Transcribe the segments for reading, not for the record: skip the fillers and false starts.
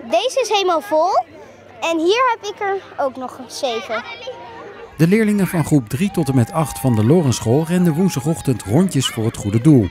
Deze is helemaal vol. En hier heb ik er ook nog 7. De leerlingen van groep 3 tot en met 8 van de Lorenschool renden woensdagochtend rondjes voor het goede doel.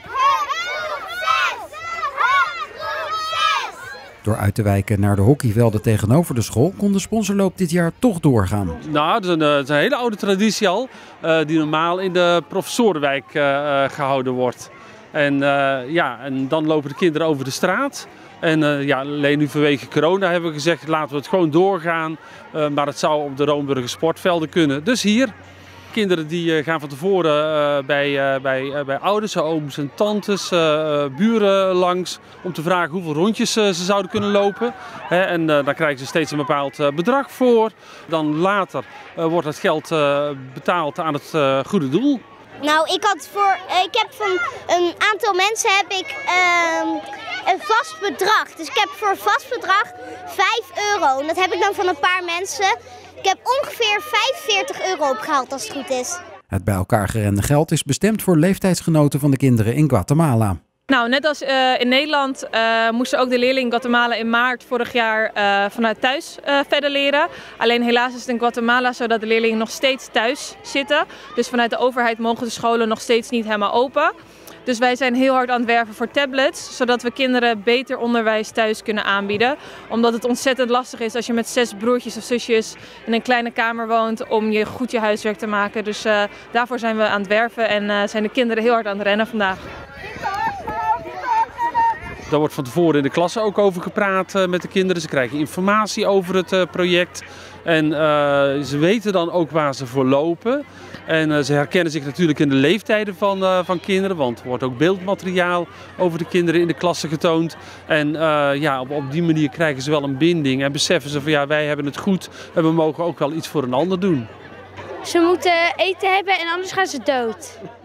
Door uit te wijken naar de hockeyvelden tegenover de school kon de sponsorloop dit jaar toch doorgaan. Nou, dat is een hele oude traditie al, die normaal in de Professorenwijk gehouden wordt. En dan lopen de kinderen over de straat. En alleen nu vanwege corona hebben we gezegd, laten we het gewoon doorgaan. Maar het zou op de Roomburger sportvelden kunnen. Dus hier, kinderen die gaan van tevoren bij ouders, ooms en tantes, buren langs om te vragen hoeveel rondjes ze zouden kunnen lopen. En daar krijgen ze steeds een bepaald bedrag voor. Dan later wordt het geld betaald aan het goede doel. Nou, ik heb van een aantal mensen een vast bedrag. Dus ik heb voor een vast bedrag €5. En dat heb ik dan van een paar mensen. Ik heb ongeveer €45 opgehaald als het goed is. Het bij elkaar gerende geld is bestemd voor leeftijdsgenoten van de kinderen in Guatemala. Nou, net als in Nederland moesten ook de leerlingen in Guatemala in maart vorig jaar vanuit thuis verder leren. Alleen helaas is het in Guatemala zo dat de leerlingen nog steeds thuis zitten. Dus vanuit de overheid mogen de scholen nog steeds niet helemaal open. Dus wij zijn heel hard aan het werven voor tablets, zodat we kinderen beter onderwijs thuis kunnen aanbieden. Omdat het ontzettend lastig is als je met 6 broertjes of zusjes in een kleine kamer woont om je goed je huiswerk te maken. Dus daarvoor zijn we aan het werven en zijn de kinderen heel hard aan het rennen vandaag. Daar wordt van tevoren in de klasse ook over gepraat met de kinderen. Ze krijgen informatie over het project. En ze weten dan ook waar ze voor lopen. En ze herkennen zich natuurlijk in de leeftijden van kinderen. Want er wordt ook beeldmateriaal over de kinderen in de klasse getoond. En op die manier krijgen ze wel een binding. En beseffen ze van ja, wij hebben het goed. En we mogen ook wel iets voor een ander doen. Ze moeten eten hebben en anders gaan ze dood.